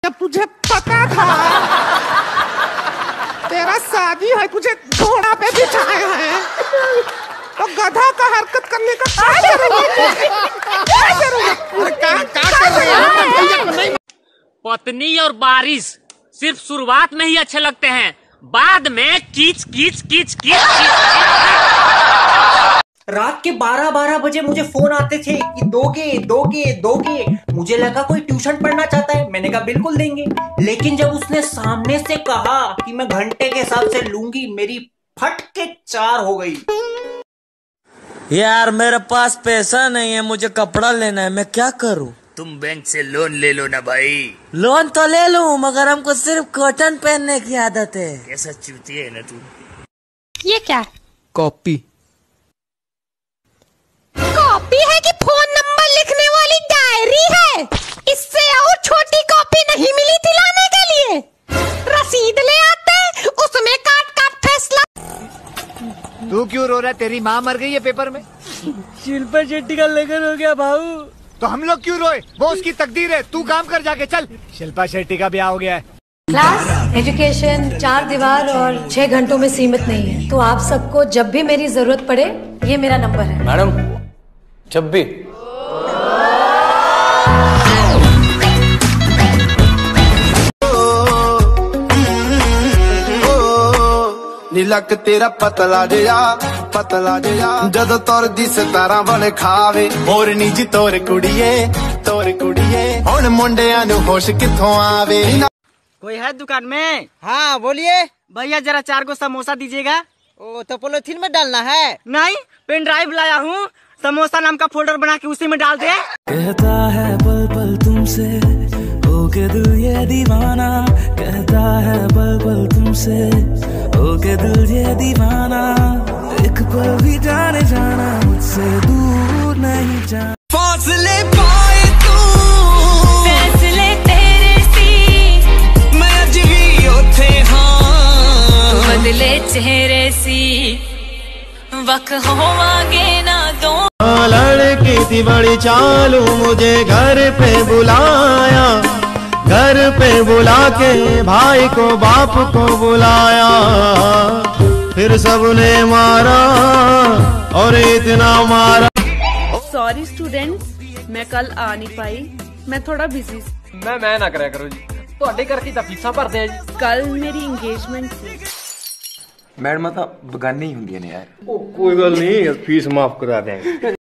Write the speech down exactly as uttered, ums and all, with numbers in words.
जब तुझे पता था तेरा शादी है, तुझे घोड़ा पे बिठाए हैं, तो गधा का हरकत करने का क्या जरूरत है? क्या जरूरत? क्या क्या कर रहे हैं? पत्नी और बारिश सिर्फ शुरुआत में ही अच्छे लगते हैं, बाद में कीच कीच कीच कीच। रात के बारह बारह बजे मुझे फोन आते थे कि दोगे दोगे दोगे। मुझे लगा कोई ट्यूशन पढ़ना चाहता है, मैंने कहा बिल्कुल देंगे। लेकिन जब उसने सामने से कहा कि मैं घंटे के हिसाब से लूंगी, मेरी फट के चार हो गई। यार मेरे पास पैसा नहीं है, मुझे कपड़ा लेना है, मैं क्या करूं? तुम बैंक से लोन ले लो ना भाई। लोन तो ले लूं, मगर हमको सिर्फ कॉटन पहनने की आदत है। कैसा चूती है ना तू। ये क्या? कॉपी कॉपी है कि फोन नंबर लिखने वाली डायरी है? इससे और छोटी कॉपी नहीं मिली थी लाने के लिए। रसीद ले आते, उसमें काट काट फैसला। तू क्यों रो रहा है? तेरी माँ मर गई है पेपर में। शिल्पा शेट्टी का लगन हो गया भाऊ। तो हम लोग क्यों रोए? वो उसकी तकदीर है, तू काम कर जाके। चल, शिल्पा शेट्टी का ब्याह हो गया है। क्लास एजुकेशन चार दीवार और छह घंटों में सीमित नहीं है, तो आप सबको जब भी मेरी जरूरत पड़े, ये मेरा नंबर है। मैडम जब भी। नीलक तेरा पतला जिया पतला जिया जद तोर दी सितारा वाले खावे मोरनी जी तोर कुड़िए तोर कुड़िए हुण मुंडियां नू होश किथों आवे। कोई है दुकान में? हाँ बोलिए भैया, जरा चार गो समोसा दीजिएगा। ओ तो पॉलिथीन में डालना है? नहीं, पेन ड्राइव लाया हूँ, समोसा नाम का फोल्डर बना के उसी में डाल दे। कहता है पल पल तुमसे होके दिल ये दीवाना, कहता है पल पल तुमसे होके दिल ये दीवाना, एक पल भी जाने जाना मुझसे दूर नहीं जाना। फासले पाए तू फैसले तेरे सी, मैं अज भी उथे हाँ, बदले चेहरे सी वक्त होवांगे ना दो। लड़की थी बड़ी चालू, मुझे घर पे बुलाया, घर पे बुला के भाई को बाप को बुलाया, फिर सबने मारा और इतना मारा। सॉरी स्टूडेंट्स, मैं कल आ नहीं पाई, मैं थोड़ा बिजी। मैं मैं ना करा करो जी, ਤੁਹਾਡੇ ਕਰਕੇ ਤਾਂ ਫੀਸਾਂ ਭਰਦੇ ਆ ਜੀ। कल मेरी इंगेजमेंट थी। मैडम ਤਾਂ ਬਗਾਨੇ ਹੀ ਹੁੰਦੀਆਂ ਨੇ यार। कोई गल नहीं, फीस माफ करा देंगे।